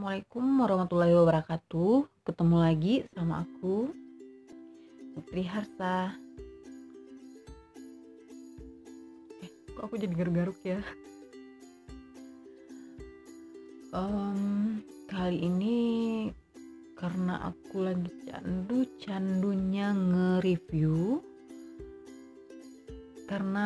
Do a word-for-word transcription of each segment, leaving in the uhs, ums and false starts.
Assalamualaikum warahmatullahi wabarakatuh. Ketemu lagi sama aku, Putri Harsa. Eh, kok aku jadi garuk-garuk ya? Um, kali ini karena aku lagi candu-candunya nge-review, karena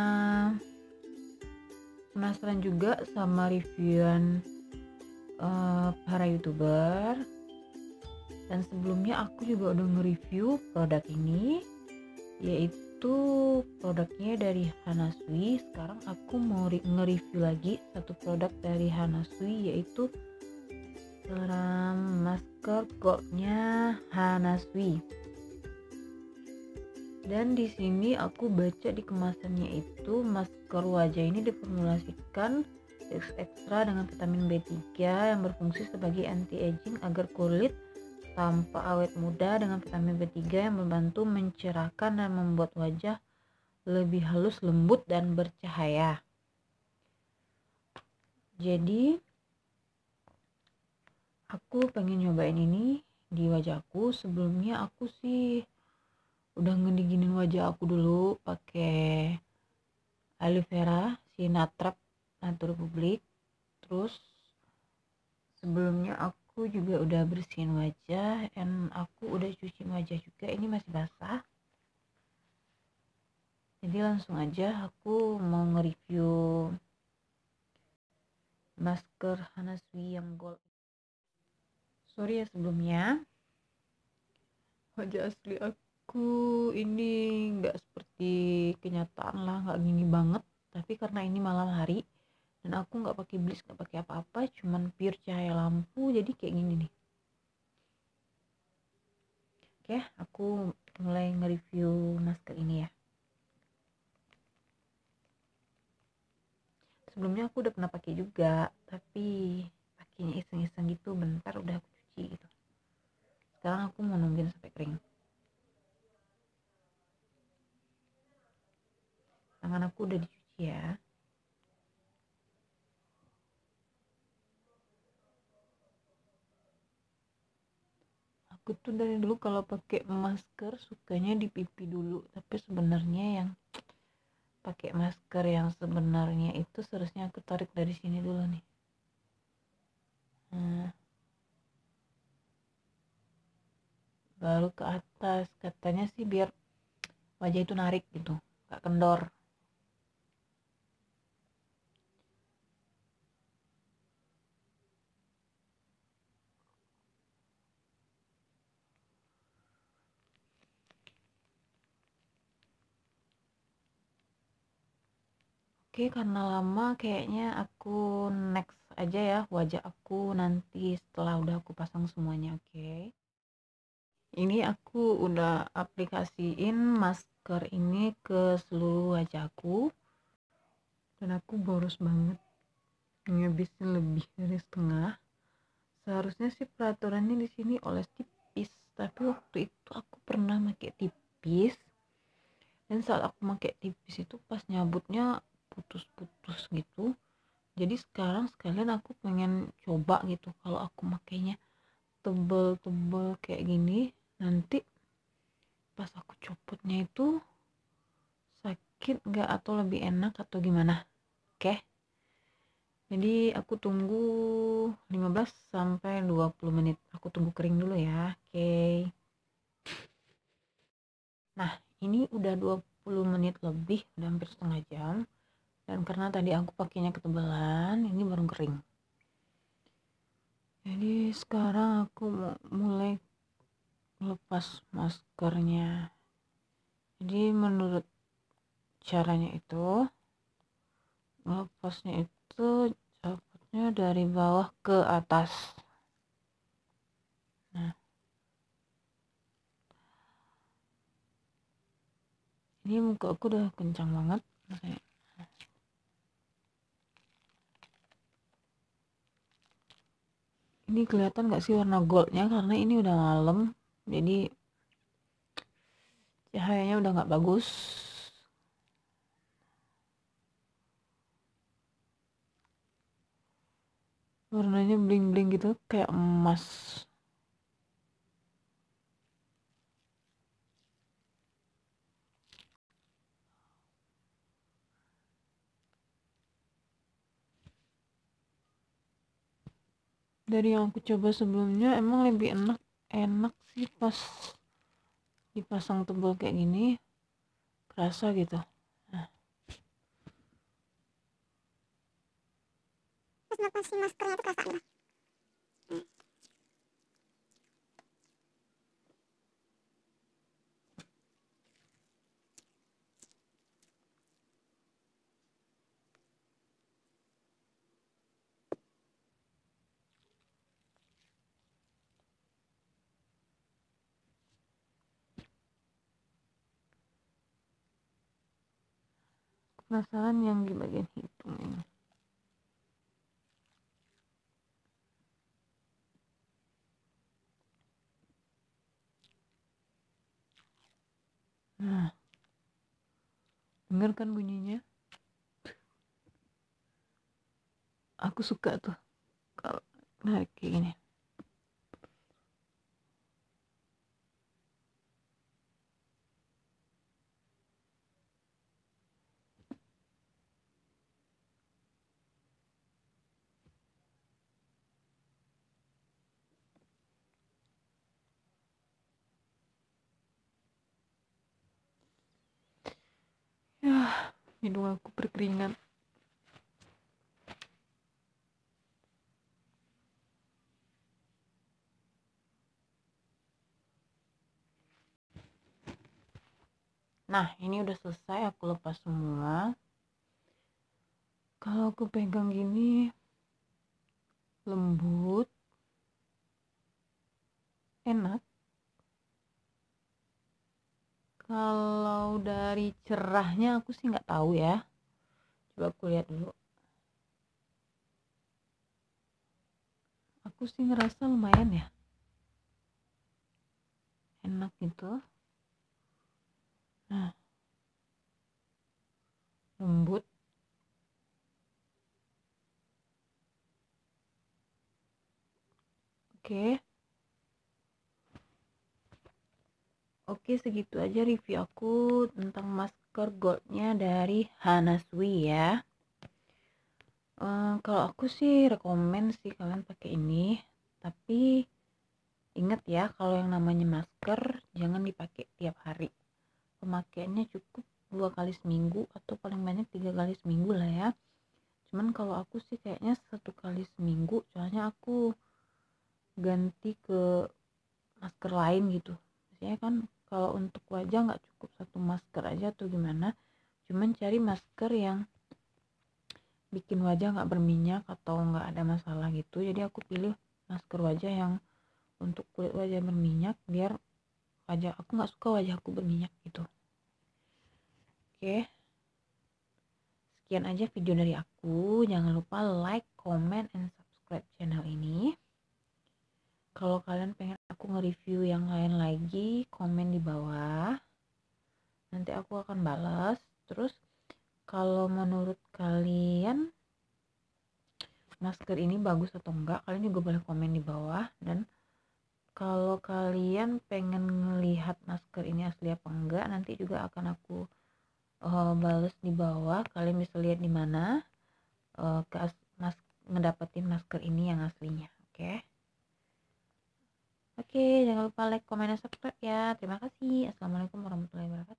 penasaran juga sama reviewan uh, para youtuber. Dan sebelumnya aku juga udah nge-review produk ini, yaitu produknya dari Hanasui. Sekarang aku mau nge-review lagi satu produk dari Hanasui, yaitu serum masker goldnya Hanasui. Dan di sini aku baca di kemasannya itu masker wajah ini diformulasikan ekstra dengan vitamin B tiga yang berfungsi sebagai anti-aging agar kulit tampak awet muda, dengan vitamin B tiga yang membantu mencerahkan dan membuat wajah lebih halus, lembut, dan bercahaya. Jadi aku pengen nyobain ini di wajahku. Sebelumnya aku sih udah ngedinginin wajah aku dulu pakai aloe vera Sinatrap Natur Republik. Terus sebelumnya aku aku juga udah bersihin wajah dan aku udah cuci wajah juga. Ini masih basah, jadi langsung aja aku mau nge-review masker Hanasui yang gold. Sorry ya sebelumnya, wajah asli aku ini nggak seperti kenyataan lah, nggak gini banget. Tapi karena ini malam hari dan aku nggak pakai bleach, nggak pakai apa-apa, cuman pure cahaya lampu, jadi kayak gini nih. Oke, aku mulai nge-review masker ini ya. Sebelumnya aku udah pernah pakai juga, tapi pakainya iseng-iseng gitu, bentar udah aku cuci gitu. Sekarang aku mau nungguin sampai kering. Tangan aku udah dicuci ya. Aku tuh dari dulu kalau pakai masker sukanya di pipi dulu, tapi sebenarnya yang pakai masker yang sebenarnya itu seharusnya aku tarik dari sini dulu nih. Nah, baru ke atas. Katanya sih biar wajah itu narik gitu, gak kendor. Oke, karena lama kayaknya aku next aja ya wajah aku nanti setelah udah aku pasang semuanya. Oke, ini aku udah aplikasiin masker ini ke seluruh wajahku dan aku boros banget, ngabisin lebih dari setengah. Seharusnya sih peraturannya di sini oles tipis, tapi waktu itu aku pernah pakai tipis dan saat aku pakai tipis itu pas nyabutnya putus-putus gitu. Jadi sekarang sekalian aku pengen coba gitu, kalau aku makainya tebel-tebel kayak gini, nanti pas aku copotnya itu sakit nggak atau lebih enak atau gimana. Oke, jadi aku tunggu lima belas sampai dua puluh menit, aku tunggu kering dulu ya. Oke, nah ini udah dua puluh menit lebih, udah hampir setengah jam. Dan karena tadi aku pakainya ketebalan, ini baru kering. Jadi sekarang aku mau mulai lepas maskernya. Jadi menurut caranya itu, lepasnya itu copotnya dari bawah ke atas. Nah, ini muka aku udah kencang banget. Ini kelihatan gak sih warna goldnya, karena ini udah malam, jadi cahayanya udah gak bagus. warnanya bling-bling gitu kayak emas. Dari yang aku coba sebelumnya emang lebih enak enak sih pas dipasang tebal kayak gini, kerasa gitu. Nah, terus lepas si maskernya itu kerasa gitu. penasaran yang di bagian hidung ini. Nah, denger kan bunyinya? Aku suka tuh kalau narik kayak gini. Ya, hidung aku berkeringat. Nah, ini udah selesai, aku lepas semua. Kalau aku pegang gini lembut, enak. Kalau dari cerahnya aku sih nggak tahu ya. Coba aku lihat dulu. Aku sih ngerasa lumayan ya. Enak gitu. Nah, lembut. Oke. Oke, segitu aja review aku tentang masker goldnya dari Hanasui ya. Uh, kalau aku sih rekomen sih kalian pakai ini. Tapi ingat ya, kalau yang namanya masker jangan dipakai tiap hari. Pemakaiannya cukup dua kali seminggu atau paling banyak tiga kali seminggu lah ya. Cuman kalau aku sih kayaknya satu kali seminggu, soalnya aku ganti ke masker lain gitu. Biasanya kan kalau untuk wajah nggak cukup satu masker aja atau gimana, cuman cari masker yang bikin wajah nggak berminyak atau nggak ada masalah gitu. Jadi aku pilih masker wajah yang untuk kulit wajah berminyak, biar wajah aku nggak suka wajah aku berminyak gitu. Oke, sekian aja video dari aku. Jangan lupa like, comment, and subscribe channel ini. Kalau kalian pengen aku nge-review yang lain lagi, komen di bawah. Nanti aku akan balas. Terus kalau menurut kalian masker ini bagus atau enggak, kalian juga boleh komen di bawah. Dan kalau kalian pengen ngelihat masker ini asli apa enggak, nanti juga akan aku uh, balas di bawah. Kalian bisa lihat di mana uh, ke mas ngedapetin masker ini yang aslinya. Oke okay? Oke, okay, jangan lupa like, comment, dan subscribe ya. Terima kasih. Assalamualaikum warahmatullahi wabarakatuh.